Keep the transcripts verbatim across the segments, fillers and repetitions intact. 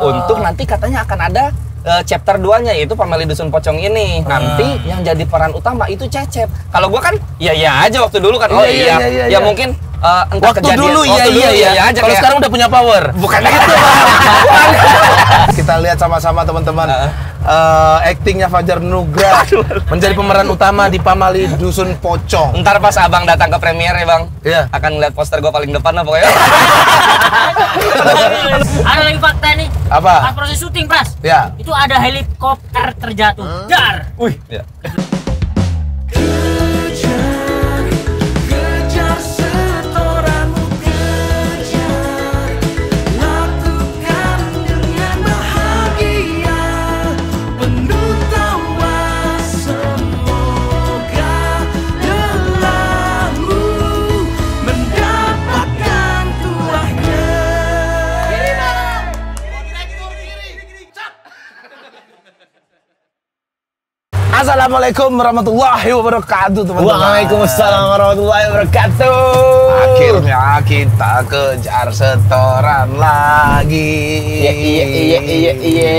untuk nanti katanya akan ada uh, chapter dua-nya, yaitu Pamali Dusun Pocong ini. Nanti uh. yang jadi peran utama itu Cecep. Kalau gua kan iya iya aja waktu dulu kan. Oh iya, iya, iya, iya, ya iya. mungkin uh, entah waktu kejadian. dulu iya waktu iya, dulu, iya, iya aja. Kalau sekarang udah punya power. Bukan gitu. Kita lihat sama-sama teman-teman. Uh. Uh, actingnya Fajar Nugra menjadi pemeran utama di Pamali Dusun Pocong. Ntar pas abang datang ke premiere ya bang, iya. akan ngeliat poster gue paling depan lah pokoknya. Ada lagi fakta nih. Apa? Pas proses syuting pas. Ya. Itu ada helikopter terjatuh. Huh? Dar. Wih. Ya. Assalamualaikum warahmatullahi wabarakatuh teman-teman. Waalaikumsalam warahmatullahi wabarakatuh. Akhirnya kita kejar setoran lagi. Iya iya iya iya iya.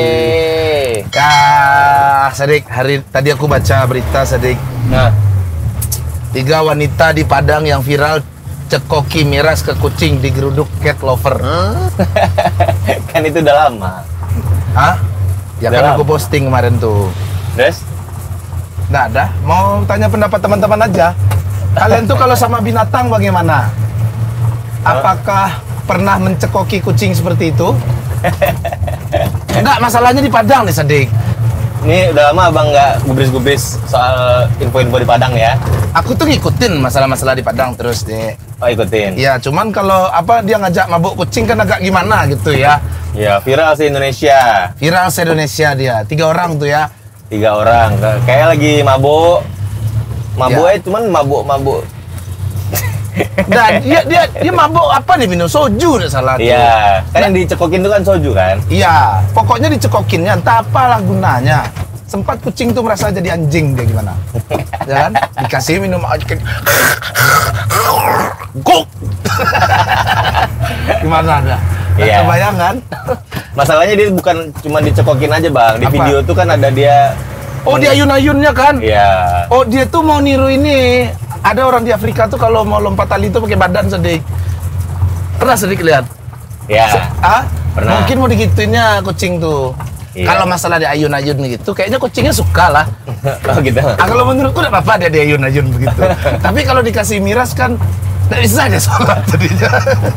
Kah, Sadik, hari tadi aku baca berita Sadik. Nah, tiga wanita di Padang yang viral cekoki miras ke kucing digeruduk cat lover. Huh? Kan itu udah lama. Hah? Ya udah kan lama. aku posting kemarin tuh. Terus? Nggak ada, mau tanya pendapat teman-teman aja. Kalian tuh kalau sama binatang bagaimana? Apakah pernah mencekoki kucing seperti itu? Enggak, masalahnya di Padang nih Sadik. Ini udah lama abang nggak gubris-gubris soal info-info di Padang ya? Aku tuh ngikutin masalah-masalah di Padang terus deh. Oh ikutin? Ya, cuman kalau apa dia ngajak mabuk kucing kan agak gimana gitu ya. Ya, viral se Indonesia. Viral se Indonesia dia, tiga orang tuh ya. Tiga orang, kayak lagi mabuk, mabuk ya. aja, cuman mabuk-mabuk. Dan dia dia dia mabuk apa nih, minum soju udah salah tuh. Iya, kan yang dicekokin itu kan soju kan? Iya, pokoknya dicekokinnya, entah apalah gunanya. Sempat kucing tuh merasa jadi anjing dia gimana, ya kan? Dikasih minum gok, gimana ada? Iya. Kebayang kan? Masalahnya dia bukan cuma dicekokin aja bang, di apa? video tuh kan ada dia. Oh dia ayun-ayunnya kan? Iya. Oh dia tuh mau niru ini. Ada orang di Afrika tuh kalau mau lompat tali itu pakai badan Sadik. Pernah Sadik lihat? Iya. Ah? Pernah. Mungkin mau digituinnya kucing tuh. Iya. Kalau masalah di ayun-ayun gitu, kayaknya kucingnya suka lah. Oh gitu. Ah, kalau menurutku tidak apa-apa dia di ayun-ayun begitu. Tapi kalau dikasih miras kan, tidak bisa dia sholat tadinya.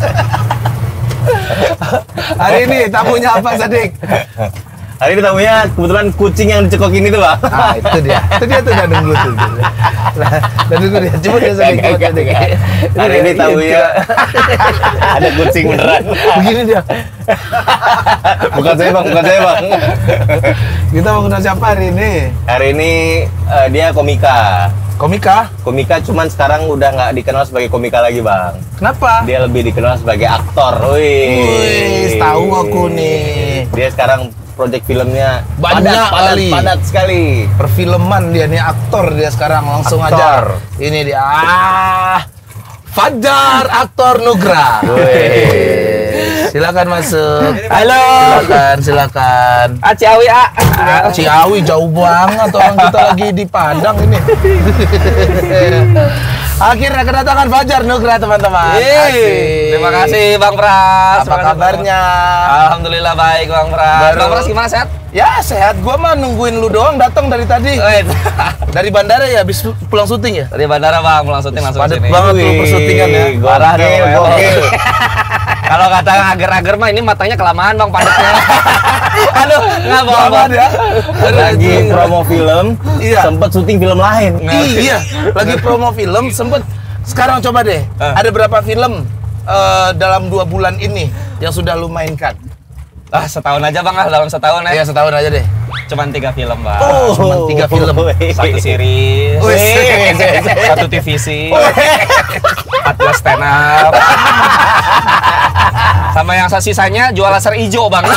Hari ini tamunya apa Sadik? Hari ini tamunya kebetulan kucing yang dicekokin itu bang. Ah itu dia, itu dia tuh udah nunggu tuh. Udah nunggu dia, coba dia Sadik. Gak, gak, gak. Hari ini tamunya ada kucing beneran. Begini dia. Bukan saya bang, bukan saya bang. Kita mau kenal siapa hari ini? Hari ini uh, dia komika. Komika? Komika cuman sekarang udah nggak dikenal sebagai komika lagi bang. Kenapa? Dia lebih dikenal sebagai aktor. Wih. Wih, tahu aku nih. Dia sekarang project filmnya Banyak padat, padat, kali. padat sekali. Perfilman dia nih, aktor dia sekarang langsung Aktor. aja. Ini dia. Ah, Fajar aktor Nugra. Wih. Silakan masuk. Halo. Silakan, silakan. Ah, Ciawi ah. Ciawi jauh banget, orang kita lagi di Padang ini. Akhirnya kedatangan Fajar Nugra teman-teman. Yeay. Terima kasih Bang Pras. Apa kabarnya? Alhamdulillah baik Bang Pras. Baru- Bang Pras gimana sehat? Ya sehat, gua mah nungguin lu doang datang dari tadi. Wait. Dari bandara ya, habis pulang syuting ya? Tadi bandara Bang, pulang syuting langsung Padet sini. banget tuh persyutingan ya. Parah Gokil, dong, gokil. Kalau kata agar-agar mah ini matanya kelamaan Bang padatnya. Aduh, nggak bohong ya. Lagi promo film, Iya. sempet syuting film lain. Iya, lagi promo film sempet. Sekarang coba deh, Eh. ada berapa film eh, dalam dua bulan ini yang sudah lu mainkan? Ah, setahun aja Bang lah, dalam setahun ya. Ya setahun aja deh. Cuman tiga film Bang. Oh, cuman tiga film. Satu series, Wih. satu T V C, empat belas stand up. Sama yang sisanya jual laser hijau Bang.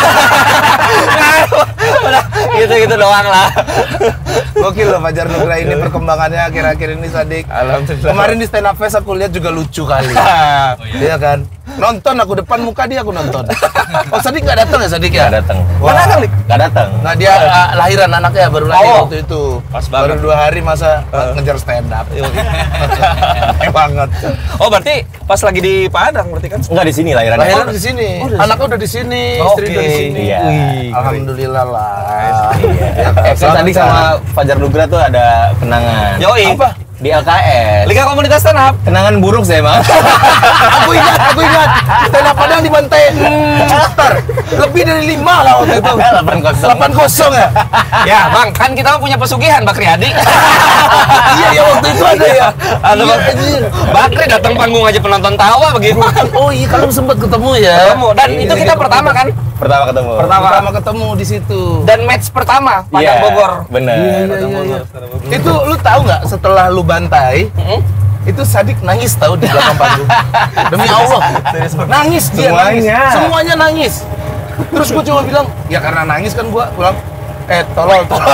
Udah gitu-gitu doang lah. Gokil loh Fajar Nugra ini perkembangannya akhir-akhir ini Sadik. Alhamdulillah. Kemarin di stand up fest aku lihat juga lucu kali. Oh, Iya kan? Nonton aku depan muka dia aku nonton. Oh, Sadik nggak datang ya Sadik ya? Nggak datang. Mana datang nih? Nggak datang. Nah dia uh, lahiran anaknya baru lahir Oh. waktu itu. Pas Baru banget. dua hari masa uh, ngejar stand up. Enak banget. Oh, berarti pas lagi di Padang berarti kan? Enggak di sini lahirannya. Lahiran di sini. Anaknya udah di sini, istri Oke. udah di sini. Iya. Wih, alhamdulillah lah. Iya. Eh, kan tadi sama Fajar Nugra tuh ada kenangan. Yoi. Apa? Di L K S. Liga Komunitas Stand Up. Kenangan buruk saya, Bang. Aku ingat, aku ingat. Stand up Padang dibantai Ntar lebih dari lima lah waktu itu. delapan kosong. Delapan kosong ya. Ya, Bang, kan kita punya pesugihan Bakri Adi. Iya ya waktu itu ada ya. Ada Iya, Bang. anjir. Bakri datang panggung aja penonton tawa begitu. Oh iya, kalian sempat ketemu ya. Ketemu. Dan itu kita pertama kan? Pertama ketemu. Pertama. Pertama ketemu di situ. Dan match pertama Padang Iya, Bogor. Bener. Iya, iya, iya. Itu lu tahu nggak setelah lu bantai, Mm-mm. itu Sadik nangis tahu di belakang panggung. Demi Allah. Nangis dia nangis. Semuanya. Semuanya nangis. Terus gua cuma bilang, ya karena nangis kan gua pulang eh tolol tolol.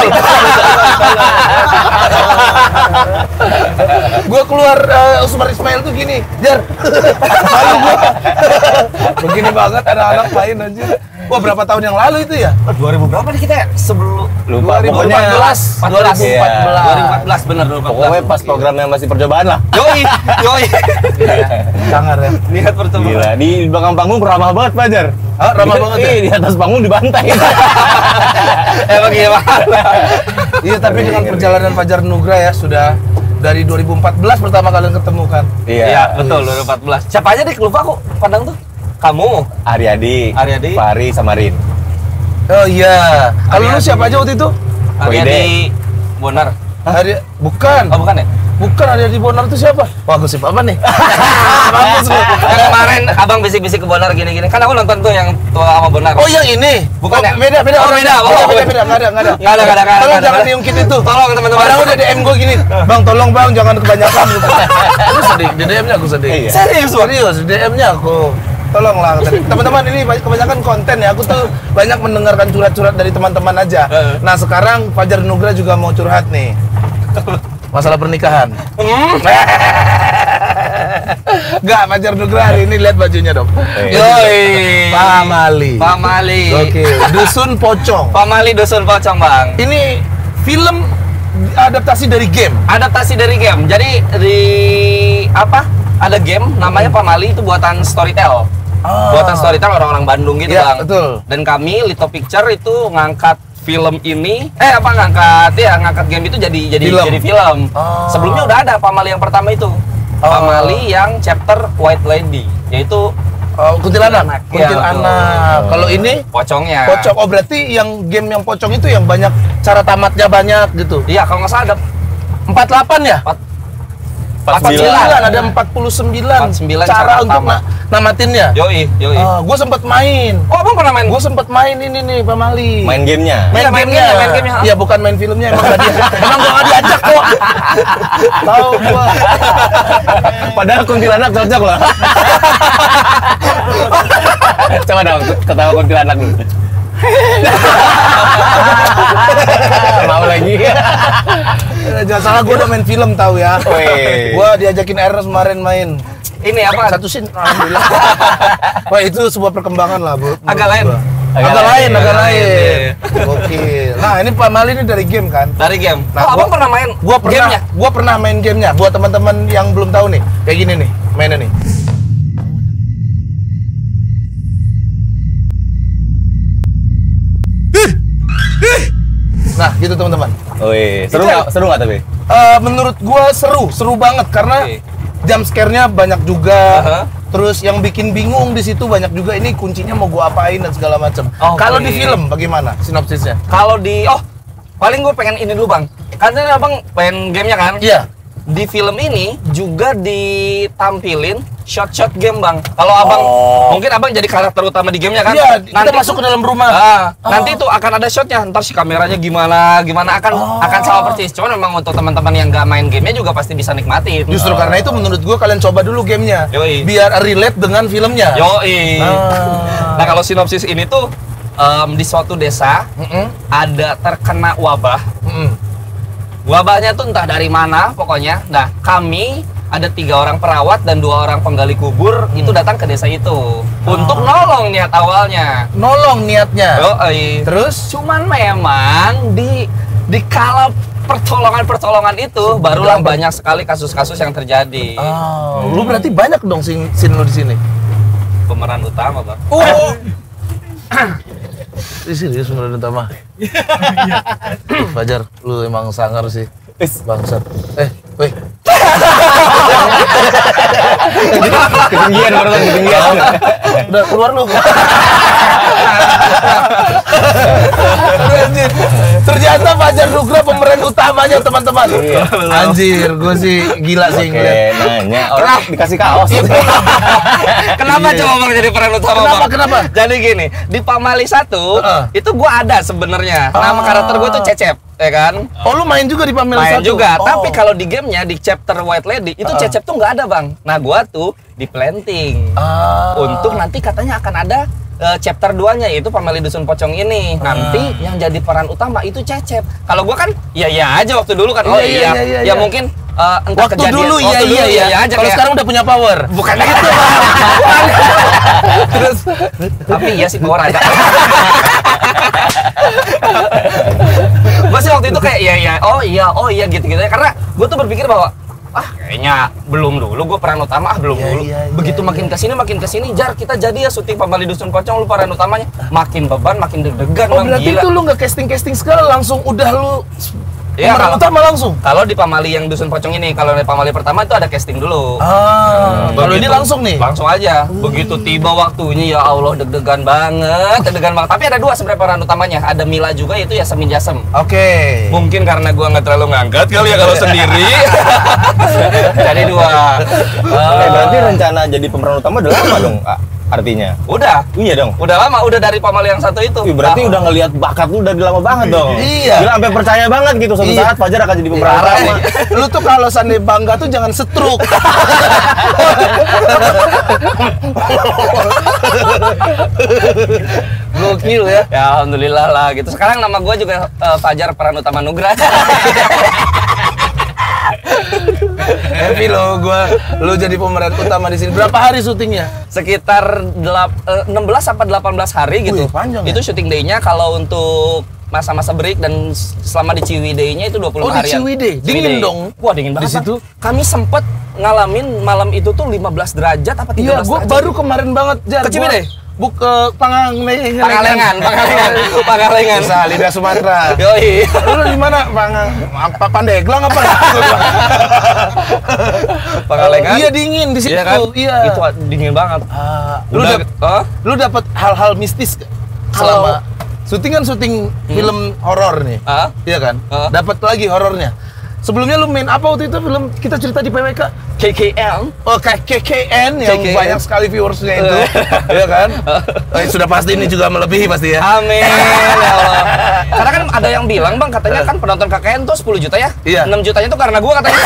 Gua keluar uh, Usmar Ismail tuh gini, Jar. Malu gua. Begini banget ada anak main anjir. Wah, berapa tahun yang lalu itu ya? dua ribu berapa nih kita ya? Sebelum Lupa. dua ribu Pokoknya empat belas. dua ribu empat belas. Iya. dua ribu empat belas bener dua ribu empat belas. Pokoknya pas programnya masih percobaan lah. Yoi, yoi. Sangar ya. Lihat pertemuan. Gila, di belakang panggung ramah banget, Fajar. Ah, ramah banget ya? Iya, di atas panggung dibantai. Emang gimana? Iya, tapi dengan perjalanan Fajar Nugra ya sudah dari dua ribu empat belas pertama kalian ketemu kan. Iya, betul dua ribu empat belas. Siapa aja deh lupa aku Padang tuh? Kamu, Aryadi, Aryadi. Fahri, sama Rin. Oh iya. Kalau lu Aryadi. siapa aja waktu itu? Aryadi Bonar. Hari bukan. Oh, bukan ya? Bukan Aryadi Bonar itu siapa? Wah, gosip apa nih? Mampus lu. Yang kemarin abang bisik-bisik ke Bonar gini-gini. Kan aku nonton tuh yang tua sama Bonar. Oh, yang ini. Bukan Oh, ya? beda, beda. Oh, orang. beda. Oh, beda, beda, beda. beda. Nggak ada, nggak ada. Nggak ada, nggak ada, nggak ada, Tolong nggak ada. jangan diungkit itu. Tolong teman-teman. Orang udah D M gue gini, Bang, tolong Bang, jangan kebanyakan. Aku sedih, di D M-nya aku sedih. Iya. Serius, Bang? Serius, di D M-nya aku. Tolonglah, teman-teman, ini kebanyakan konten ya. Aku tuh banyak mendengarkan curhat-curhat dari teman-teman aja. Heeh. Nah, sekarang Fajar Nugra juga mau curhat nih. Masalah pernikahan. Hmm. Enggak, Fajar Nugra hari ini lihat bajunya dong. Yoi. Pak Mali. Pak Mali. Oke, Dusun Pocong. Pak Mali Dusun Pocong, Bang. Ini film adaptasi dari game. Adaptasi dari game. Jadi di apa? Ada game namanya Pak Mali, itu buatan Storytel. Ah. Buatan Storytel orang-orang Bandung gitu, Iya, Bang. betul. Dan kami Lito Picture itu ngangkat film ini eh apa ngangkat ya ngangkat game itu jadi jadi Film. jadi film. Oh. Sebelumnya udah ada Pak Mali yang pertama itu. Pak Oh. Mali yang chapter White Lady, yaitu Oh, kuntilanak. Kuntilanak. Iya, Kuntilanak. betul. Kalau ini pocongnya. pocong. Oh, berarti yang game yang pocong itu yang banyak cara tamatnya banyak gitu. Iya, kalau nggak salah ada empat puluh delapan ya? empat- empat puluh sembilan. sembilan ada empat puluh sembilan, empat puluh sembilan cara, cara untuk tamat. na namatinnya. Yoi, yoi. gue sempet main. Oh, Abang pernah main? Gue sempet main ini nih, Pak Mali. Main gamenya. Iya, main gamenya, main gamenya. Iya, bukan main filmnya, emang gak dia. Emang gua gak diajak kok. Tahu gua. Padahal kuntilanak cocok loh. Coba dong, ketawa kuntilanak dulu. Mau lagi. Jangan salah, gua udah main film tahu ya. Wih. Gua diajakin Ernest kemarin main. Ini apa? Satu scene, alhamdulillah. Wah, itu sebuah perkembangan lah, Bu. Agak lain. Agak, Agak lain, lain, agak agak lain. lain. Oke. Nah, ini Pak Mali ini dari game kan? Dari game. Nah, oh, Abang gua- pernah main Gua pernah, gamenya? gua pernah main gamenya. Buat teman-teman yang belum tahu nih, kayak gini nih, mainnya nih. Nah, gitu teman-teman. Wih, seru Itu- nggak? Seru nggak tapi? Eh, menurut gua seru, seru banget karena Oke. jump scare-nya banyak juga. Aha. Terus yang bikin bingung di situ banyak juga, ini kuncinya mau gua apain dan segala macam. Oke. Kalau di film bagaimana sinopsisnya? Kalau di oh, paling gue pengen ini dulu, Bang. Karena Abang pengen gamenya kan? Iya. Di film ini juga ditampilin shot-shot game, Bang. Kalau Abang Oh. mungkin Abang jadi karakter utama di gamenya kan? Iya, kita masuk tuh- ke dalam rumah. Ah, Oh. nanti tuh akan ada shotnya. Ntar si kameranya gimana, gimana akan Oh. akan sama persis. Cuman memang untuk teman-teman yang nggak main gamenya juga pasti bisa nikmatin. Justru karena itu menurut gua kalian coba dulu gamenya, Yoi. biar relate dengan filmnya. Yoi. Ah. Nah, kalau sinopsis ini tuh em, di suatu desa Mm-mm. ada terkena wabah. Mm-mm. Wabahnya tuh entah dari mana pokoknya. Nah, kami ada tiga orang perawat dan dua orang penggali kubur itu datang ke desa itu untuk nolong niat awalnya. Nolong niatnya. Oh, iya. Terus Cuman memang di di kala pertolongan-pertolongan itu barulah banyak sekali kasus-kasus yang terjadi. Oh, lu berarti banyak dong sin, sin lu di sini. Pemeran utama, Bang. Oh. Ini serius pemeran utama. Fajar, lu emang sangar sih. Bangsat. Eh, weh. Ketinggian baru lagi ketinggian. Udah keluar lu. Anjir. Ternyata Fajar Nugra pemeran utamanya, teman-teman. Iya. Anjir, gue sih gila sih Oke, ngeliat. nanya orang dikasih kaos. Kenapa Iya. coba Bang jadi peran utama, Kenapa, Bang? kenapa? Jadi gini, di Pamali satu Heeh. itu gua ada sebenarnya. Nama Ah. karakter gua tuh Cecep, ya kan? Oh, lu main juga di Pamela Main satu? juga, Oh. tapi kalau di gamenya di chapter White Lady itu Heeh. Cecep tuh nggak ada, Bang. Nah, gua tuh di planting. Ah. Untuk nanti katanya akan ada eh, chapter dua-nya yaitu Pamali Dusun Pocong ini. Nanti yang jadi peran utama itu Cecep. Kalau gua kan iya iya aja waktu dulu kan. Oh Iya, iya. iya, iya, Ya iya. mungkin eh, entah Waktu kejadian dulu iya waktu iya dulu, iya. aja Kalau kayak- sekarang udah punya power. bukan gitu. Terus Tapi iya sih power ada. Gue sih waktu itu kayak iya iya oh iya oh iya gitu-gitu ya, karena gue tuh berpikir bahwa ah kayaknya belum dulu gue peran utama, ah belum Iya, dulu. iya, iya, Begitu iya. makin kesini makin kesini jar kita jadi ya syuting Pamali Dusun Pocong, lu peran utamanya makin beban makin deg-degan oh Bang, berarti gila. itu lu nggak casting-casting segala, langsung udah lu Iya, pemeran kalau- utama langsung? Kalau di Pamali yang Dusun Pocong ini, kalau di Pamali pertama itu ada casting dulu. Ah, kalau ini Begitu- langsung nih? Langsung aja. Begitu tiba waktunya ya Allah deg-degan banget, deg-degan banget. Tapi ada dua sebenarnya peran utamanya. Ada Mila juga, itu Yasemin Jasem. Oke. Mungkin karena gua nggak terlalu ngangkat kali ya kalau sendiri. Jadi dua. Eh, berarti rencana jadi pemeran utama udah lama dong, ah, artinya. Udah. Iya dong. Udah lama, udah dari Pamali yang satu itu. Wih, berarti Ah. udah ngelihat bakat lu dari lama banget dong. Iya. Gila, sampai percaya banget gitu suatu Iya. saat Fajar akan jadi pemeran Parah, utama. eh. Lu tuh kalau seandainya bangga tuh jangan setruk. Gokil ya. Ya alhamdulillah lah gitu. Sekarang nama gua juga eh, Fajar peran utama Nugra. Happy lo gua lu jadi pemeran utama di sini. Berapa hari syutingnya? Sekitar delap, eh, enam belas sampai delapan belas hari gitu. Wih, panjang ya? Itu syuting day-nya. Kalau untuk masa-masa break dan s- selama di Ciwidey-nya itu dua puluh Oh, di harian. Ciwidey? Dingin dong? Wah, dingin Di banget. situ? Bang. Kami sempet ngalamin malam itu tuh lima belas derajat apa tiga Iya, belas gua derajat. baru kemarin banget jar. Ke Ciwidey? Buk ke Pangalengan. Pangalengan, Pangalengan, Pangalengan. Bisa lidah Sumatera. Yoi. Lu di mana? Pangang apa Pandeglang apa? Pangalengan. Iya dingin di situ. Iya kan? Iya. Itu dingin banget. Ah, lu Udah, dap- oh? lu dapat hal-hal mistis gak? Kalau- Selama syuting kan syuting film horor nih. Ah? Iya kan? Ah. Dapat lagi horornya. Sebelumnya lu main apa waktu itu film kita cerita di P W K? K K L. Oh, kayak K K N yang K K N. banyak sekali viewersnya itu. Iya kan? Eh, sudah pasti ini juga melebihi pasti ya. Amin ya Allah. Karena kan ada yang bilang Bang, katanya kan penonton K K N tuh sepuluh juta ya. Iya. enam jutanya tuh karena gua katanya.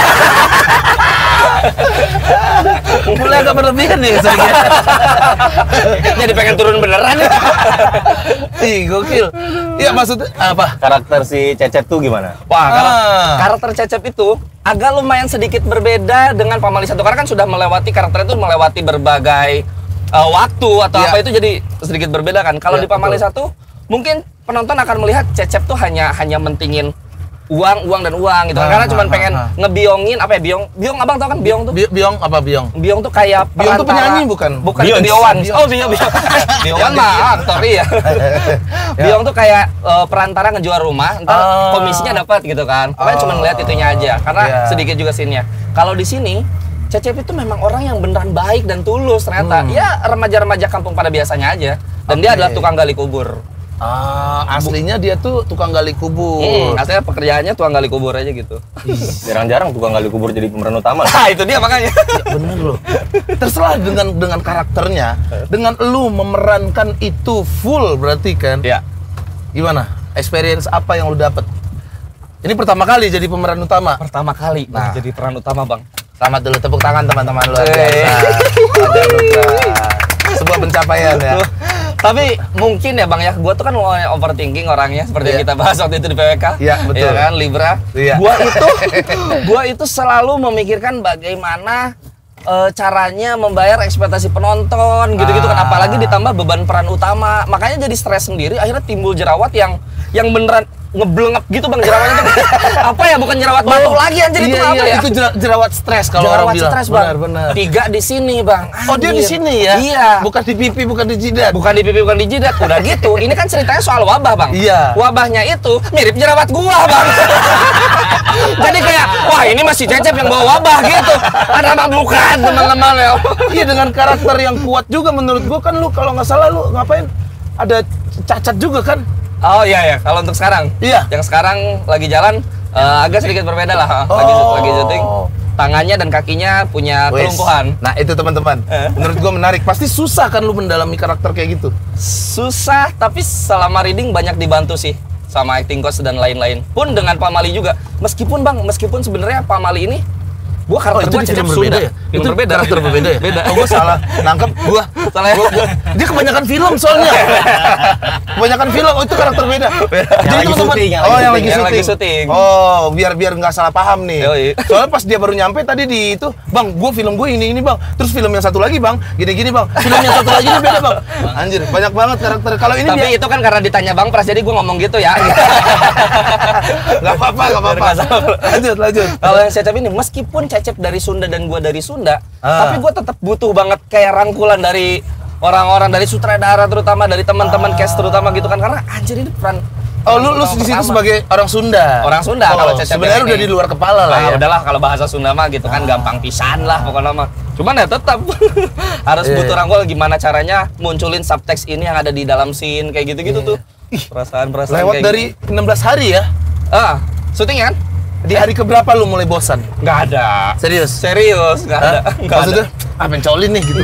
Mulai agak berlebihan nih sebenarnya. Jadi pengen turun beneran ya. Ih, gokil. Iya, maksudnya apa? Karakter si Cecep tuh gimana? Wah, kalau Ah. karakter Cecep itu agak lumayan sedikit berbeda dengan Pamali satu karena kan sudah melewati karakter itu melewati berbagai uh, waktu atau Iya. apa itu jadi sedikit berbeda kan. Kalau Iya, di Pamali betul. satu mungkin penonton akan melihat Cecep tuh hanya hanya mentingin uang, uang dan uang gitu kan. Ah, Karena cuma ah, pengen ah, ah. ngebiongin apa ya biong? Biong Abang tau kan biong tuh? Bi- Biong apa Biong? Biong tuh kayak Biong tuh perantara- penyanyi bukan? Bukan Beyonce. itu Biowan. Beyonce. Oh, Biong Biong. Biowan mah aktor iya. Biong tuh kayak eh, perantara ngejual rumah, ntar Ah. komisinya dapat gitu kan. Pokoknya cuma Oh. ngeliat itunya aja karena Iya. sedikit juga scene-nya. Kalau di sini Cecep itu memang orang yang beneran baik dan tulus ternyata. Hmm. Ya remaja-remaja kampung pada biasanya aja. Dan dia Oke. adalah tukang gali kubur. Ah, aslinya dia tuh tukang gali kubur. Hmm, aslinya pekerjaannya tukang gali kubur aja gitu. Jarang-jarang tukang gali kubur jadi pemeran utama. Nah, itu dia makanya. Ya, bener loh. Terserah dengan dengan karakternya, dengan lu memerankan itu full berarti kan? Ya. Gimana? Experience apa yang lu dapet? Ini pertama kali jadi pemeran utama. Pertama kali Nah. jadi peran utama, Bang. Selamat dulu, tepuk tangan teman-teman luar Hey. biasa. Fajar Nugra. Sebuah pencapaian ya. Tapi mungkin ya Bang ya, gua tuh kan mulai overthinking orangnya seperti yang Iya. kita bahas waktu itu di P W K. Iya, betul. Iya kan, Libra. Iya. Gua itu gua itu selalu memikirkan bagaimana eh, caranya membayar ekspektasi penonton gitu-gitu kan, Ah. apalagi ditambah beban peran utama. Makanya jadi stres sendiri, akhirnya timbul jerawat yang yang beneran ngeblengep gitu Bang jerawatnya tuh. Apa ya, bukan jerawat batu lagi anjir, itu iya, apa iya, ya? itu jer- jerawat stres kalau orang Jerawat bilang. stres Bang. Benar, benar. Tiga di sini Bang. Oh, dia di Anjir. sini ya? Iya. Bukan di pipi, bukan di jidat. Bukan di pipi, bukan di jidat. Udah gitu, ini kan ceritanya soal wabah Bang. Iya. Wabahnya itu mirip jerawat gua Bang. Jadi kayak, wah ini masih Cecep yang bawa wabah gitu. Ada apa bukan teman-teman ya? Iya, dengan karakter yang kuat juga menurut gua kan. Lu kalau nggak salah lu ngapain? Ada cacat juga kan? Oh iya ya, kalau untuk sekarang. Iya. Yang sekarang lagi jalan eh, agak sedikit berbeda lah. Lagi Oh. lagi syuting. Tangannya dan kakinya punya Wes. kelumpuhan. Nah itu teman-teman, Eh. menurut gua menarik. Pasti susah kan lu mendalami karakter kayak gitu. Susah, tapi selama reading banyak dibantu sih sama acting coach dan lain-lain. Pun dengan Pak Mali juga. Meskipun Bang, meskipun sebenarnya Pak Mali ini gua karakter gua Cecep Sunda. Film Itu berbeda. karakter berbeda ya? Beda. Oh, gua salah nangkep. Gua Salah ya? Gua- gua- dia kebanyakan film soalnya. Kebanyakan film. Oh, itu karakter beda. Jadi lagi teman-teman- syuting, yang oh, lagi yang syuting, lagi yang syuting. lagi syuting. Oh, biar biar nggak salah paham nih. Yoi. Soalnya pas dia baru nyampe tadi di itu, Bang, gua film gue ini ini, Bang. Terus film yang satu lagi, Bang, gini-gini, Bang. Film yang satu lagi ini beda, Bang. Anjir, banyak banget karakter. Kalau ini Tapi dia itu kan karena ditanya Bang Pras, jadi gua ngomong gitu ya. nggak apa-apa, nggak apa-apa. Nggak salah. Lanjut, lanjut. Kalau yang Cecep ini, meskipun Cecep dari Sunda dan gua dari Sunda, Ah. tapi gua tetap butuh banget kayak rangkulan dari orang-orang, dari sutradara terutama, dari teman-teman cast terutama gitu kan, karena anjir ini peran. Oh, lu lu peran di situ pertama. sebagai orang Sunda. Orang Sunda Oh, kalau Cecep sebenarnya ini. udah di luar kepala lah Ah, ya. udahlah kalau bahasa Sunda mah gitu kan gampang pisan lah pokoknya mah. Cuman ya tetap harus Iya, butuh iya. rangkul gimana caranya munculin subtext ini yang ada di dalam scene kayak gitu-gitu Iya. tuh. Perasaan-perasaan Lewat kayak dari enam belas hari ya. gitu. Ah, syuting kan? Di hari keberapa lu mulai bosan? Nggak ada. Serius? Serius, nggak ada. Hah? Nggak Maksudnya, ada. ah pencolin nih gitu.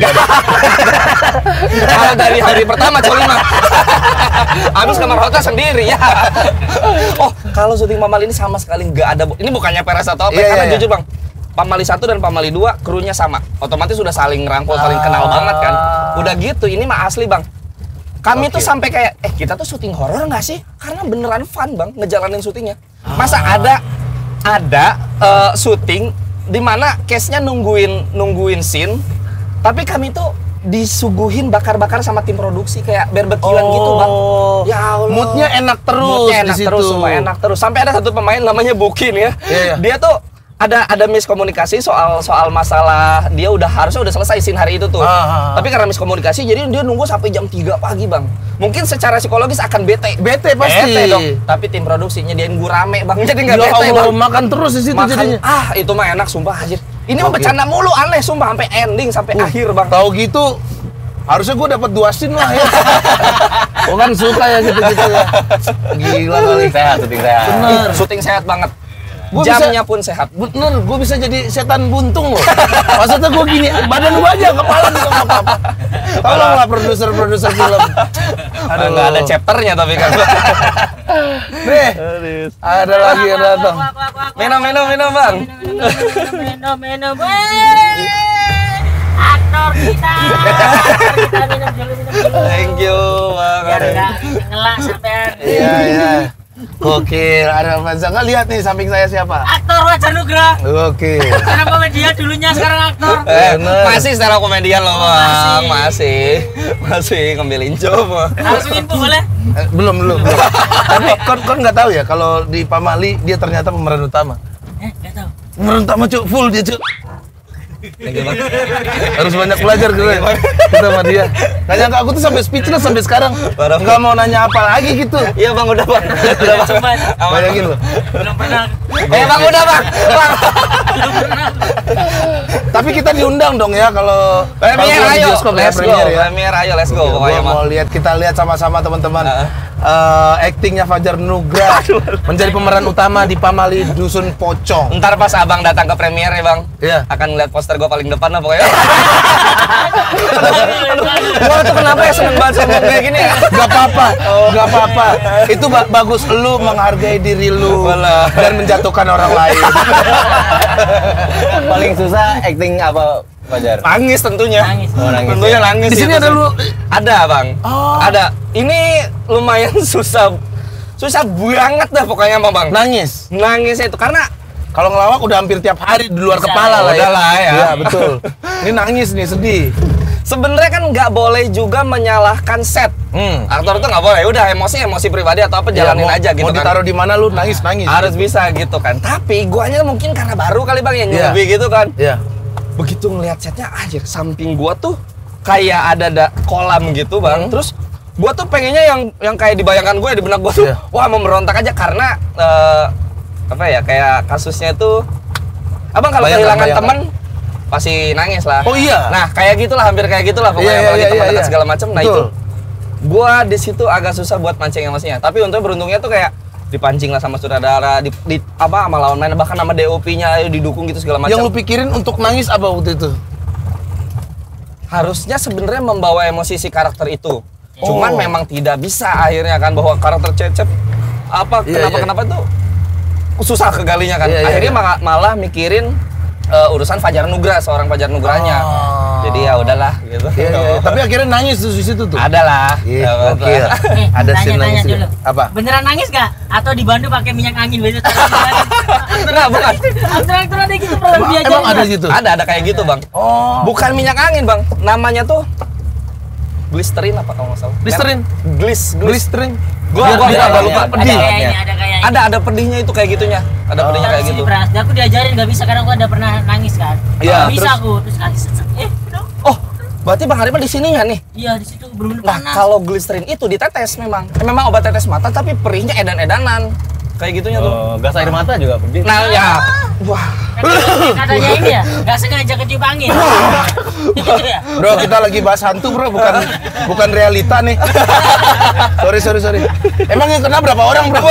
Kalau dari hari pertama coli mah. Habis kamar hotel sendiri ya. Oh, kalau syuting Pamali ini sama sekali nggak ada. Ini bukannya peres atau apa, Iya, karena iya, iya. jujur Bang. Pamali satu dan Pamali dua krunya sama. Otomatis sudah saling ngerangkul, saling kenal Ah. banget kan. Udah gitu, ini mah asli Bang. Kami Oke. tuh sampai kayak, eh kita tuh syuting horor nggak sih? Karena beneran fun Bang ngejalanin syutingnya. Ah. Masa ada ada eh, syuting di mana case-nya nungguin nungguin scene, tapi kami tuh disuguhin bakar-bakar sama tim produksi kayak barbekyuan gitu Bang. Ya Allah. Moodnya enak terus Moodnya enak di situ. terus, sumpah enak terus. Sampai ada satu pemain namanya Bukin ya. Iya, iya. Dia tuh ada ada miskomunikasi soal soal masalah dia udah harusnya udah selesai scene hari itu tuh. Ah, ah, ah. Tapi karena miskomunikasi jadi dia nunggu sampai jam tiga pagi, Bang. Mungkin secara psikologis akan bete. Bete pasti. Bete dong. Tapi tim produksinya dia rame, Bang. Jadi nggak Ya bete, Allah, Bang. makan terus di situ Makan, jadinya. ah itu mah enak sumpah anjir. Ini mah Oke. bercanda mulu aneh sumpah sampai ending sampai Uh, akhir, Bang. Tahu gitu, harusnya gue dapat dua scene lah ya. Gue kan suka ya gitu-gitu ya. Gila kali. Sehat, syuting sehat. Bener. Syuting sehat banget. Gua Jamnya pun sehat. Bener, gue bisa jadi setan buntung loh. Maksudnya gue gini, badan gue aja, kepala juga nggak apa-apa. Tolonglah produser-produser film. Aduh, nggak ada chapternya tapi kan. Nih, ada lagi yang datang. Minum, minum, minum, Bang. Minum, minum, minum. Aktor kita. Kita minum dulu, minum dulu. Thank you, Bang. Biar nggak ngelak sampai. Iya, iya. Gokil, ada Fansa. Nggak lihat nih samping saya siapa? Aktor Wajar Nugra. Gokil. Karena komedia dulunya sekarang aktor. Eh, Bener. masih secara komedian loh, Bang. Masih. Masih. Masih ngambilin job, Bang. Langsung info boleh? Eh, belum, belum, belum. Tapi kon kon nggak tahu ya kalau di Pamali dia ternyata pemeran utama. Eh, nggak tahu. Pemeran utama cuk, full dia cuk. Thank you, Bang. Harus banyak belajar gue kita sama dia. Nggak nyangka aku tuh sampai speechless sampai sekarang. Parah. Nggak mau nanya apa lagi gitu. Iya, Bang, udah, Bang. Udah, Bang. Coba. Bayangin loh. Belum pernah. Eh, Bang, udah, Bang. Bang. Tapi kita diundang dong ya kalau Premier, kalau di ayo. bioskop ya, Let's go. Premier ya. Premier, ayo, let's go. Gua Pokoknya, Bang. mau lihat, kita lihat sama-sama teman-teman. Heeh. Eh, aktingnya Fajar Nugra menjadi pemeran utama di Pamali Dusun Pocong. Ntar pas abang datang ke premier ya bang, Iya. akan ngeliat poster gue paling depan lah pokoknya. Gua tuh kenapa ya seneng banget sama kayak gini ya? Gak apa-apa, gak apa-apa. Itu ba- bagus, lu menghargai diri lu Walah. dan menjatuhkan orang lain. Paling susah acting apa Fajar? Nangis tentunya. Nangis. Oh, nangis, Tentunya ya. nangis. Di sini itu ada sih. lu. Ada, Bang. Oh. Ada. Ini lumayan susah. Susah banget dah pokoknya, Bang. Nangis. Nangisnya itu karena Kalau ngelawak udah hampir tiap hari di luar Bisa. kepala lah ya. Udah lah ya. Iya, betul. Ini nangis nih, sedih. sebenarnya kan nggak boleh juga menyalahkan set. Hmm. Aktor itu nggak boleh. Udah emosi emosi pribadi atau apa Iya, jalanin mau, aja gitu mau kan. ditaruh di mana lu nangis nangis. Harus bisa gitu kan. Tapi guanya mungkin karena baru kali Bang yang Iya. newbie gitu kan. Iya. Begitu ngelihat setnya anjir samping gua tuh kayak ada da kolam gitu Bang. Hmm. Terus gua tuh pengennya yang yang kayak dibayangkan gue di benak gua tuh Iya. wah mau merontak aja karena eh, apa ya kayak kasusnya itu Abang kalau Bayangkan, kehilangan bayangkan. temen pasti nangis lah. Oh iya. Nah, kayak gitulah hampir kayak gitulah pokoknya Iya, iya, apalagi iya, teman iya, dekat iya. segala macam. Nah, Betul. itu gua di situ agak susah buat mancing emosinya. Tapi untungnya beruntungnya tuh kayak dipancing lah sama sutradara, di, di apa sama lawan main bahkan sama D O P-nya didukung gitu segala macam. Yang lu pikirin untuk nangis apa waktu itu? Harusnya sebenarnya membawa emosi si karakter itu. Oh. Cuman memang tidak bisa akhirnya kan bahwa karakter Cecep apa Iya, kenapa iya. kenapa tuh susah kegalinya kan. Iya, iya, akhirnya iya. maka- malah mikirin uh, urusan Fajar Nugra, seorang Fajar Nugranya. Oh. Jadi ya udahlah gitu. Iya, iya, iya. Tapi akhirnya nangis tuh di situ tuh. Ada lah. Iya, Ya, oke. betul. Eh, Ada tanya, scene tanya nangis dulu. juga. Apa? Beneran nangis gak? Atau dibantu pakai minyak angin biasa? Enggak, bukan. Aktor-aktor ada gitu pernah Emang, diajarin emang ada nggak? gitu? Ada ada kayak gitu, Bang. Oh. Bukan minyak angin, Bang. Namanya tuh Glycerin apa kalau nggak salah? Listerin. Glis, glis. Glycerin. Gua Biar- gua biar agak agak lupa. lupa Ada pedih. kayaknya, ada kayaknya. Ada ada pedihnya itu kayak gitunya. Ada pedihnya kayak Sini, gitu. Pras. Aku diajarin nggak bisa karena aku ada pernah nangis kan. Iya, Nggak bisa terus? aku terus kaki set, set. Eh, no. Oh, berarti Bang Hariman di sininya nih. Iya di situ bener-bener Nah, panas. kalau glycerin itu ditetes memang. Eh, Memang obat tetes mata tapi perihnya edan-edanan. Kayak gitunya tuh. Oh, gas air mata juga pedih. Nah, ya. Wah. Katanya, katanya ini ya, nggak sengaja ketiup angin. Gitu ya. Bro, kita lagi bahas hantu, Bro, bukan bukan realita nih. sorry, sorry, sorry. Emang yang kena berapa orang, Bro?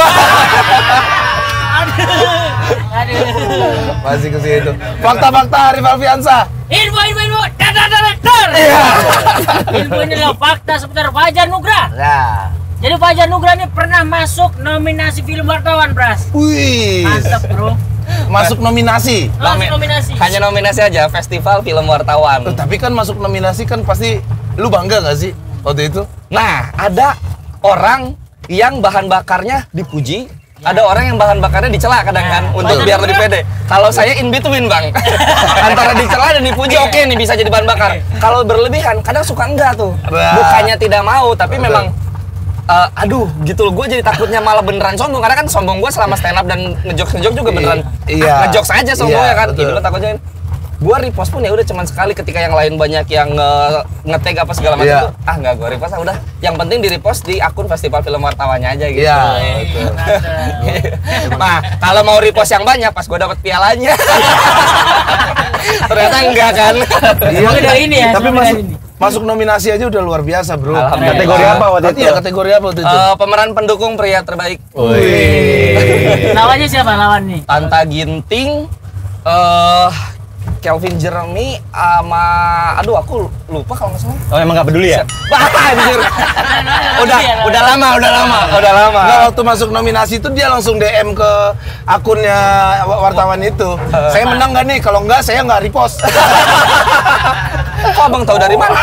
Aduh. Masih ke situ. Fakta-fakta Arif Alfiansa. Info, info, info. Dar, dar, dar, dar. Info ini adalah fakta seputar Fajar Nugra. Nah. Jadi Fajar Nugra ini pernah masuk nominasi film wartawan, Pras. Wih. Mantap, bro. Masuk nominasi. Masuk Nomi- nominasi. Hanya nominasi aja Festival Film Wartawan. Tuh, tapi kan masuk nominasi kan pasti lu bangga gak sih waktu itu? Nah, ada orang yang bahan bakarnya dipuji, ada orang yang bahan bakarnya dicela kadang kan Ya, untuk Fajar biar Nugra. lebih pede. Kalau saya in between, Bang. Antara dicela dan dipuji oke nih bisa jadi bahan bakar. Kalau berlebihan kadang suka enggak tuh. Nah. Bukannya tidak mau, tapi Betul. memang eh, aduh gitu loh, gue jadi takutnya malah beneran sombong karena kan sombong gue selama stand up dan ngejokes ngejok juga beneran Iya. ah, ngejokes aja sombongnya Iya, kan. betul. Ini gue takutnya gue repost pun ya udah cuman sekali ketika yang lain banyak yang nge- nge-tag apa segala macam Iya. tuh ah nggak gue repost ah udah yang penting di repost di akun Festival Film Wartawannya aja gitu. Iya. Eh, mantap. Nah kalau mau repost yang banyak pas gue dapet pialanya ternyata enggak kan. Semoga dari ini ya, Tapi semoga masuk dari ini. masuk nominasi aja udah luar biasa, Bro. Alhamdulillah. Kategori apa waktu itu? Iya, kategori apa waktu itu? Eh, pemeran pendukung pria terbaik Wih. Lawannya siapa lawan nih? Anta Ginting, eh Kelvin Jeremy, sama aduh aku lupa kalau nggak salah. Oh, emang nggak peduli ya? Wah, anjir. udah, udah lama, udah lama, udah lama. Nggak, waktu masuk nominasi itu dia langsung D M ke akunnya wartawan itu. Saya menang nggak nih? Kalau nggak, saya nggak repost. Kok abang tahu dari mana?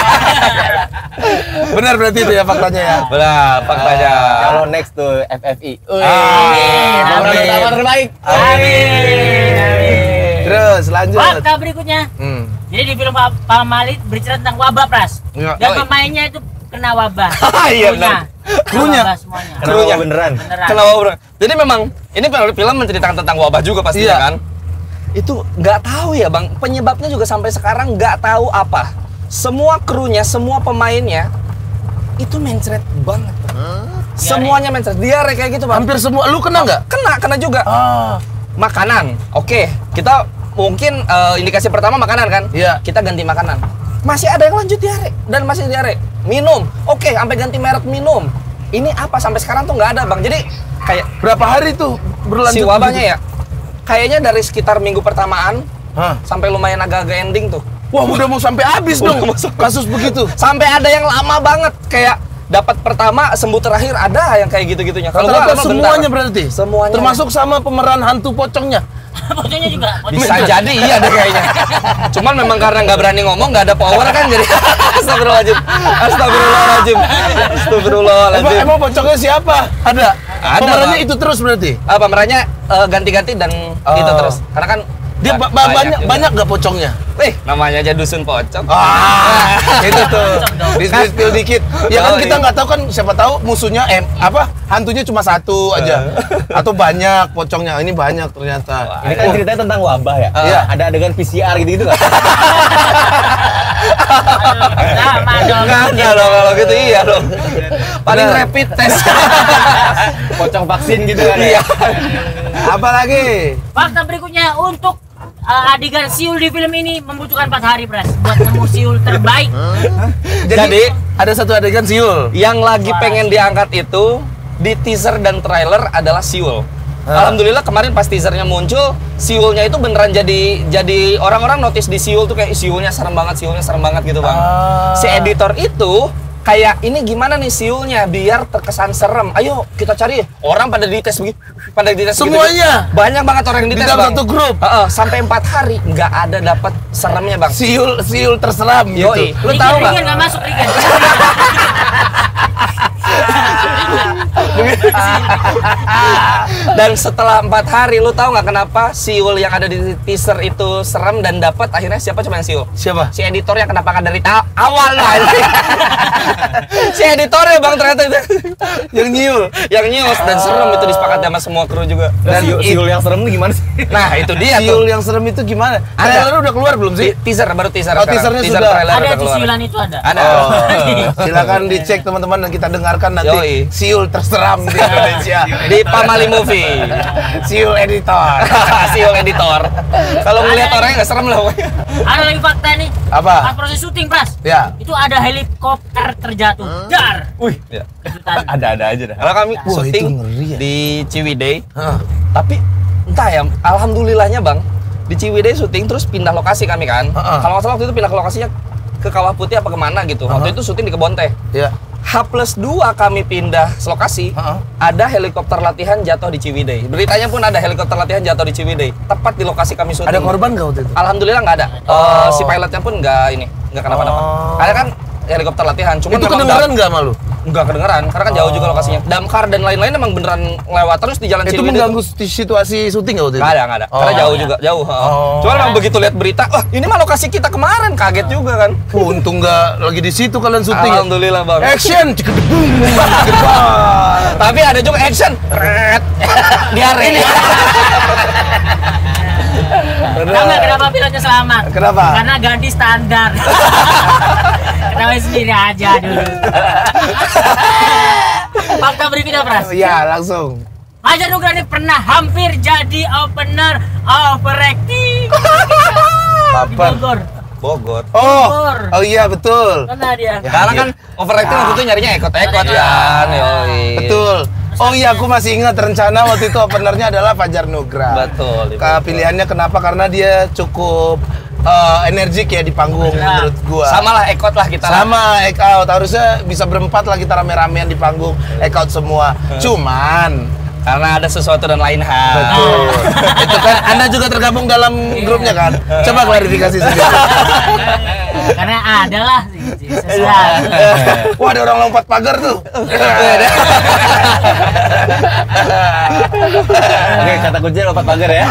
Benar berarti itu ya faktanya ya. Benar, faktanya. Kalau next tuh F F I. Amin, Pemeran amin. utama terbaik. Amin, amin. Terus lanjut. Fakta berikutnya. Hmm. Jadi di film Pak Pak Malik bercerita tentang wabah, Pras. Iya. Dan Oh, pemainnya itu kena wabah. Iya, Krunya. benar. Kena Krunya? wabah semuanya. Kenapa Krunya. beneran? Beneran. Kenapa bro? Jadi memang ini film menceritakan tentang wabah juga pastinya Iya. kan. Itu nggak tahu ya bang. Penyebabnya juga sampai sekarang nggak tahu apa. Semua krunya, semua pemainnya itu mencret banget. Bang. Semuanya mencret. Diare kayak gitu bang. Hampir semua. Lu kena nggak? Kena, kena juga. Ah. Makanan, oke. Kita mungkin eh, indikasi pertama makanan kan. Iya. Kita ganti makanan. Masih ada yang lanjut diare dan masih diare. Minum, oke. Sampai ganti merek minum. Ini apa sampai sekarang tuh nggak ada bang. Jadi kayak Berapa hari tuh berlanjut? si wabahnya ya, kayaknya dari sekitar minggu pertamaan Hah? sampai lumayan agak-agak ending tuh. Wah, udah mau sampai habis Udah dong. mau sampai- Kasus begitu. Sampai ada yang lama banget kayak dapat pertama sembuh terakhir ada yang kayak gitu-gitunya. Kalau gua Rata-rata lama semuanya bentar. berarti? Semuanya. Termasuk sama pemeran hantu pocongnya? Bocahnya juga. Bisa jadi iya deh kayaknya. Cuman memang karena nggak berani ngomong, nggak ada power kan jadi astagfirullahaladzim. Astagfirullahaladzim. Emang, Astagfirullahaladzim. emang pocongnya siapa? Ada? Ada, Pemerannya Bang. itu terus berarti? Ah, pemerannya eh, ganti-ganti dan Oh. itu terus. Karena kan Dia ba- ba- banyak juga. banyak nggak pocongnya? Eh, namanya aja dusun pocong. Ah, itu tuh. Di spill dikit. Ya kan Oh, kita iya. nggak tahu kan siapa tahu musuhnya em apa hantunya cuma satu aja atau banyak pocongnya. Ini banyak ternyata. Ini kan ceritanya tentang wabah ya? Iya. Ada adegan P C R gitu-gitu nggak? Sama dong. Nggak ada loh kalau gitu iya dong. Paling Bener. rapid test. Pocong vaksin gitu kan ya? Iya. Apalagi? Fakta berikutnya untuk uh, adegan siul di film ini membutuhkan empat hari, Pras, buat nemu siul terbaik. Jadi ada satu adegan siul. yang lagi pengen diangkat itu di teaser dan trailer adalah siul. Ah. Alhamdulillah kemarin pas teasernya muncul, siulnya itu beneran jadi jadi orang-orang notice di siul tuh kayak siulnya serem banget, siulnya serem banget gitu bang. Ah. Si editor itu kayak ini gimana nih siulnya biar terkesan serem. Ayo kita cari orang pada dites begitu, pada dites begitu. Semuanya? Banyak banget orang yang Di dites dalam bang. satu grup? Heeh, sampai empat hari nggak ada dapat seremnya bang. Siul siul terseram Yoi. gitu. Lu tahu nggak? Rigen nggak masuk, Rigen. Dan setelah empat hari, lu tahu nggak kenapa siul yang ada di teaser itu serem dan dapat akhirnya siapa cuma yang siul? Siapa? Si editornya kenapa kan dari ta- awal lah anjing. Si editornya bang ternyata itu Yang nyiul. yang news dan serem itu disepakati sama semua kru juga. Dan Dan siul, it- siul yang serem tuh gimana sih? Nah itu dia Siul tuh. yang serem itu gimana? Ada. Trailer udah keluar belum sih? Di- teaser baru teaser. Oh, sekarang. teasernya teaser sudah. trailer Ada udah di keluar. siulan itu ada. Ada. Oh, silakan dicek teman-teman dan kita dengarkan nanti Yoi. siul terseram di Indonesia. Di Pamali Movie. Siul editor. Siul editor. Kalau ngeliat orangnya nggak serem lah pokoknya. Ada lagi fakta nih. Apa? Pas proses syuting, Pras. Ya. Itu ada helikopter terjatuh. Dar. Wih. Ya. Itu tadi. Ada-ada aja dah. Kalau kami Wah, itu syuting ngeri ya. di Ciwidey, Hah. tapi entah ya, alhamdulillahnya bang, di Ciwidey syuting terus pindah lokasi kami kan. Heeh. Kalau nggak salah waktu itu pindah ke lokasinya ke Kawah Putih apa kemana gitu. Waktu Heeh. itu syuting di Kebon Teh. Ya. H plus dua kami pindah lokasi, Heeh. ada helikopter latihan jatuh di Ciwidey. Beritanya pun ada helikopter latihan jatuh di Ciwidey, tepat di lokasi kami syuting. Ada korban nggak waktu itu? Alhamdulillah nggak ada. Oh. Eh, si pilotnya pun nggak ini, nggak kenapa-napa. Oh. Ada kan helikopter latihan, cuma Itu kedengeran nggak malu? Nggak kedengeran, karena kan jauh juga lokasinya. Damkar dan lain-lain emang beneran lewat terus di jalan Itu Ciwidey. mengganggu sti- situasi syuting nggak waktu itu? Nggak ada, nggak ada. Oh. Karena jauh juga, jauh. heeh. Oh. Cuma memang begitu lihat berita, wah ini mah lokasi kita kemarin, kaget juga kan. Wah, untung nggak lagi di situ kalian syuting. ya? Alhamdulillah bang. Action, cekedebung, cekedepan. Tapi ada juga action, Red. Diare. Tahu nggak kenapa pilotnya selamat? Kenapa? Karena ganti standar. Kenapa sendiri aja dulu. Fakta berikutnya, Pras. Iya, langsung. Fajar Nugra ini pernah hampir jadi opener overacting di Kapan? Bogor. Bogor. Oh, Bogor. oh iya betul. Pernah dia. Karena kan overacting waktu itu nyarinya ekot-ekot kan. Yoi. Betul. Oh iya, aku masih ingat rencana waktu itu openernya adalah Fajar Nugra. Betul. Ke pilihannya kenapa? Karena dia cukup eh, energik ya di panggung Benar. menurut gua. Sama lah ekot lah kita. lah. Sama Egg Out, harusnya bisa berempat lah kita rame-ramean di panggung Egg Out semua. Cuman Karena ada sesuatu dan lain hal. betul. Itu kan Anda juga tergabung dalam grupnya kan? Coba klarifikasi sendiri. Karena ada lah sesuatu. Wah, ada orang lompat pagar tuh. Oke, kata kunci lompat pagar ya.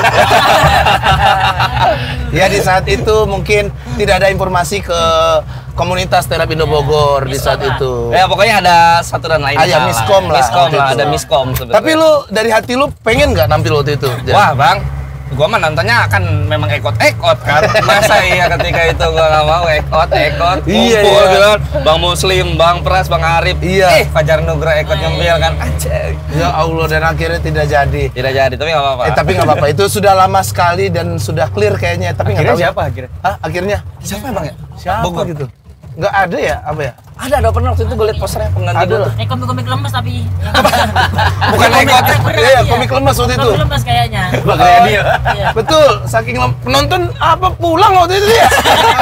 Ya di saat itu mungkin tidak ada informasi ke komunitas Stand Up Indo Bogor di saat Miskom itu. Ya pokoknya ada satu dan lain Ah, ya, hal miskom lah Miskom waktu lah, itu. ada miskom sebenarnya. Tapi lu dari hati lu pengen nggak nampil waktu itu? Jan? Wah bang, gua mah nontonnya akan memang ekot-ekot kan. Masa iya ketika itu gua nggak mau ekot-ekot, Iya, ngumpul iya. gitu kan. Bang Muslim, Bang Pras, Bang Arif. Iya. Eh, Fajar Nugra ekot nyempil kan. Anjay. Ya Allah, dan akhirnya tidak jadi. Tidak jadi, tapi nggak apa-apa. Eh tapi nggak apa-apa, itu sudah lama sekali dan sudah clear kayaknya. Tapi nggak Akhirnya tahu siapa akhirnya? Hah, akhirnya? Siapa ya bang ya? Siapa Bogor. gitu? Nggak ada ya? Apa ya? Ada, ada pernah waktu itu gue liat posternya pengganti Ada gue lah. tuh. Eh komik-komik lemes tapi. Bukan ekot. Iya, komik lemas waktu itu. Komik lemes kayaknya. Bang Oh, Riyadi. Iya. Betul, saking lem- penonton apa pulang waktu itu ya?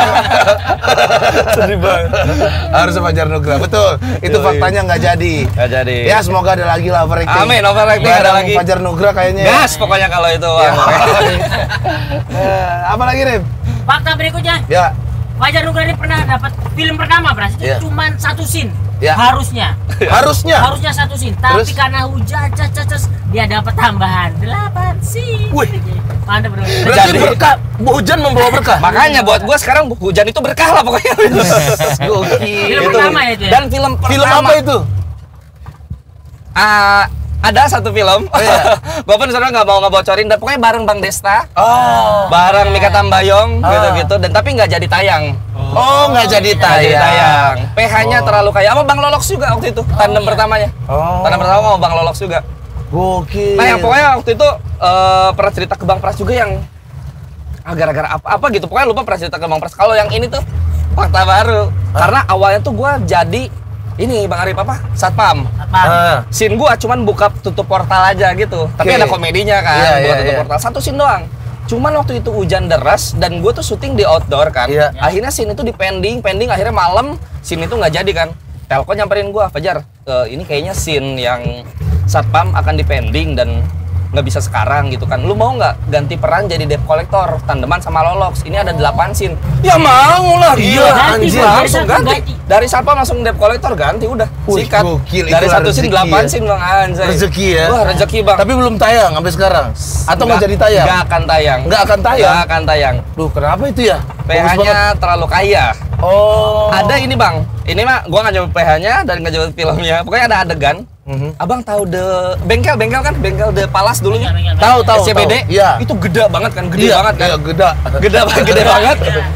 Sedih banget. Harus Fajar Nugra, betul. Itu Yoi. faktanya nggak jadi. Nggak jadi. Ya semoga ada lagi lah overacting. Amin, overacting ada Bareng lagi. Fajar Nugra kayaknya. Gas pokoknya kalau itu. Ya. Bang. Eh, apa lagi Rim? Fakta berikutnya, Ya, Fajar Nugra ini pernah dapat film pertama, Bras. Itu Iya. cuma satu scene. Ya. Harusnya. harusnya. Harusnya satu scene. Tapi Terus? karena hujan, cacas, dia dapat tambahan delapan scene. Wih. Mantap, Bro. Berarti Jadi- berkah, hujan membawa berkah. Makanya buat gue sekarang hujan itu berkah lah pokoknya. Gokil. Film pertama ya itu ya? Dan film Film pertama. apa itu? Ah, ada satu film. Oh, iya. Gue pun sebenarnya nggak mau ngebocorin. Dan pokoknya bareng Bang Desta, Oh, bareng Mika Tambayong, Ah. gitu-gitu. Dan tapi nggak jadi tayang. oh nggak jadi Nggak jadi tayang. tayang. P H-nya Oh. terlalu kaya. Sama Bang Lolox juga waktu itu. Tandem iya. pertamanya. Oh. Tandem pertama sama Bang Lolox juga. Gokil. Nah, yang pokoknya waktu itu eh, pernah cerita ke Bang Pras juga yang ah, gara-gara apa-apa gitu. Pokoknya lupa pernah cerita ke Bang Pras. Kalau yang ini tuh fakta baru. Karena awalnya tuh gua jadi ini Bang Arif apa? Satpam. Apa? Ah. Scene gua cuman buka tutup portal aja gitu. Tapi Oke. ada komedinya kan, Iya, buka iya, tutup iya. portal. Satu scene doang. Cuman waktu itu hujan deras dan gue tuh syuting di outdoor kan. Iya. Akhirnya scene itu di pending, pending akhirnya malam scene itu nggak jadi kan. Telko nyamperin gua, Fajar, "Eh, ini kayaknya scene yang Satpam akan di pending dan nggak bisa sekarang gitu kan. Lu mau nggak ganti peran jadi debt collector, tandeman sama Lolox? Ini ada delapan scene." Ya mau lah, Iya, ganti, anjir. Bang. langsung Dari ganti. ganti. Dari Satpam langsung debt collector ganti udah. Wih, Sikat. gokil, Dari itulah satu scene rezeki delapan ya. scene Bang Anjay. Rezeki ya. Wah, rezeki Bang. Tapi belum tayang sampai sekarang. Atau nggak jadi tayang? Nggak akan tayang. Nggak akan tayang? Nggak akan tayang. Duh, kenapa itu ya? P Bagus banget. H-nya terlalu kaya. Oh. Ada ini Bang, ini mah gua nggak nyebut P H-nya dan nggak nyebut filmnya. Pokoknya ada adegan. Mhm. Abang tahu the bengkel, bengkel kan, bengkel the Palas dulunya. Bengkel, bengkel, Tahu, tahu, S C B D. tahu. Iya. Itu gede banget kan, gede Iya, banget kan. iya, gede. Gede banget, gede banget.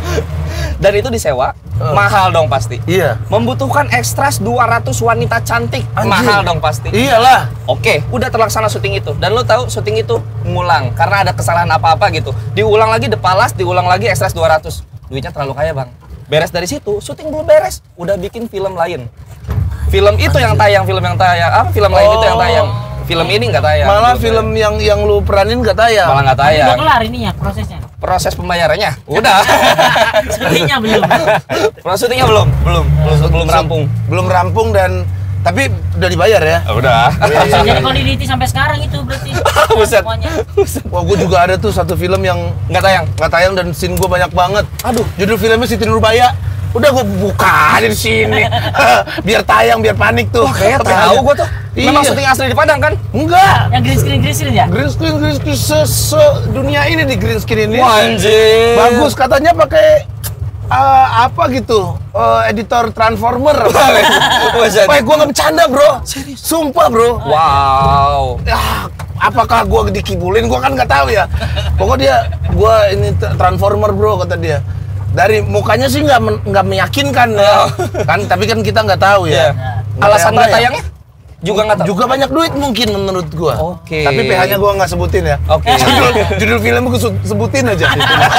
Dan itu disewa, Eh. mahal dong pasti. Iya. Membutuhkan ekstras dua ratus wanita cantik, Anjir. mahal dong pasti. Iyalah. Oke, udah terlaksana syuting itu. Dan lo tahu syuting itu ngulang karena ada kesalahan apa-apa gitu. Diulang lagi The Palace, diulang lagi ekstras dua ratus. Duitnya terlalu kaya, Bang. Beres dari situ, syuting belum beres, udah bikin film lain. Film itu yang tayang, film yang tayang. Apa film lain itu yang tayang? Film ini nggak tayang. Malah Belum film yang yang lu peranin nggak tayang. tayang. Malah nggak Udah tayang. kelar ininya prosesnya. Proses pembayarannya udah. Sepertinya belum. Proses syutingnya belum, belum, belum, belum rampung. Belum rampung dan tapi udah dibayar ya. Udah. Bisa jadi continuity sampai sekarang itu berarti. Buset. Semuanya. Wah, gue juga ada tuh satu film yang Nggak tayang. nggak tayang dan scene gue banyak banget. Aduh. Judul filmnya Siti Nurbaya. Udah gue buka di sini. Biar tayang, biar panik tuh. Wah, kayak Tapi tahu ada- gua tuh. Memang Iya. syuting asli di Padang kan? Enggak. Yang green screen green screen ya? Green screen, green screen se, se dunia ini di green screen ini. Wah, anjir. Bagus katanya pakai eh, apa gitu? eh, editor Transformer. Buset. Wah, gua nggak bercanda, Bro. Sumpah, Bro. Wow. Ya, apakah gua dikibulin? Gua kan nggak tahu ya. Pokoknya dia, gua ini t- Transformer, Bro, kata dia. Dari mukanya sih nggak men- nggak meyakinkan ya. Oh. Kan, tapi kan kita nggak tahu Iya. ya. Alasan nggak Nggak tayangnya? Juga nggak tahu. Juga banyak duit mungkin menurut gua. Oke. Tapi P H-nya gua nggak sebutin ya. Oke. Judul, judul film gua su- sebutin aja.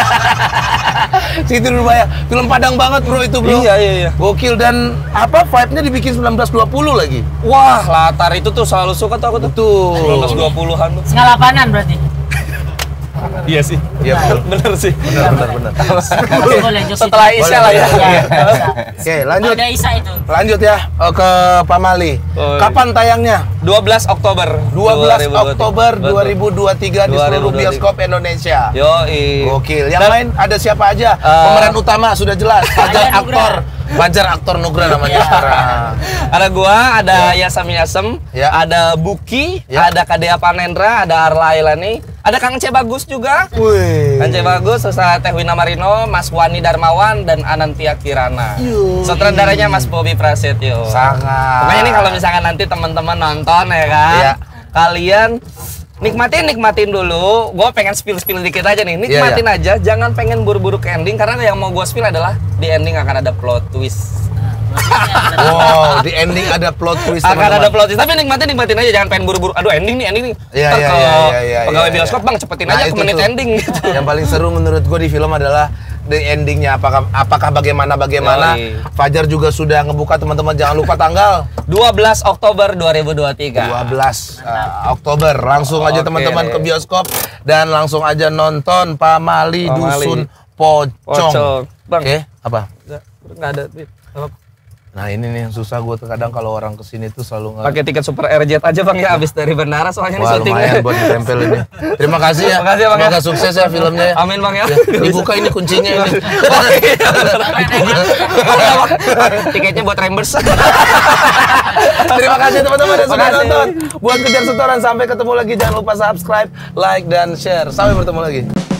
Siti Nurbaya. Film Padang banget, Bro, itu, Bro. Iya, iya, iya. Gokil dan apa vibe-nya dibikin sembilan belas dua puluh lagi. Wah, latar itu tuh selalu suka tuh aku tuh. Betul. sembilan belas dua puluhan tuh. Sengalapanan berarti. Iya sih. Iya, betul. Bener sih. Benar, benar, benar. Boleh, boleh, Jos itu. Setelah Isya lah ya. Iya, bisa. Oke, lanjut. Ada Isa itu. Lanjut ya eh, ke Pak Mali. Oh, iya. Kapan tayangnya? dua belas Oktober. dua belas dua ribu dua puluh tiga. Oktober Betul. dua ribu dua puluh tiga di dua ribu seluruh dua puluh tiga. bioskop Indonesia. Yoi. Gokil. Yang Dan- lain ada siapa aja? Eh, Pemeran utama sudah jelas. Fajar Fajar aktor. Fajar aktor Nugra namanya Iya. sekarang. Ada gua, ada Yasam Yasem, Ya. ada Buki, Ya. ada Kadea Panendra, ada Arla Ilani, ada Kang C Bagus juga. Wih. Kang C Bagus, Ustaz Teh Wina Marino, Mas Wani Darmawan, dan Anantia Kirana. Yuh. Sutradaranya Mas Bobi Prasetyo. Sangat. Pokoknya ini kalau misalkan nanti teman-teman nonton ya kan, Iya. kalian nikmatin nikmatin dulu. Gue pengen spill spill dikit aja nih. Nikmatin Iya, aja, jangan pengen buru-buru ke ending karena yang mau gue spill adalah di ending akan ada plot twist. Wow, di ending ada plot twist. Akan teman-teman. ada plot twist. Tapi nikmatin nikmatin aja, jangan pengen buru-buru. Aduh ending nih, ending nih. Iya, Ntar iya, ke iya, iya, iya, pegawai iya, bioskop iya. bang cepetin Nah, aja ke itu menit tuh. ending gitu. Yang paling seru menurut gue di film adalah di endingnya apakah apakah bagaimana bagaimana. Yoi. Fajar juga sudah ngebuka teman-teman, jangan lupa tanggal dua belas Oktober dua ribu dua puluh tiga. dua belas uh, Oktober. Langsung aja Oke teman-teman deh. ke bioskop dan langsung aja nonton Pamali Pamali. Dusun Pocong. Pocong. Bang. Oke, apa? Nggak ada duit. Nah ini nih yang susah gue terkadang kalau orang kesini tuh selalu nggak. Pakai tiket Super Airjet aja bang ya, abis dari bandara soalnya nih Wah syutingnya. lumayan buat ditempel ini. Terima kasih ya. Terima kasih ya, Bang, ya. Semoga sukses ya filmnya ya. Amin bang ya. Ya, dibuka ini kuncinya ini. Oh, iya, bener. Udah, Bang. Tiketnya buat reimburse. Terima kasih teman-teman yang sudah Makasih. nonton. Buat Kejar Setoran, sampai ketemu lagi. Jangan lupa subscribe, like, dan share. Sampai bertemu lagi.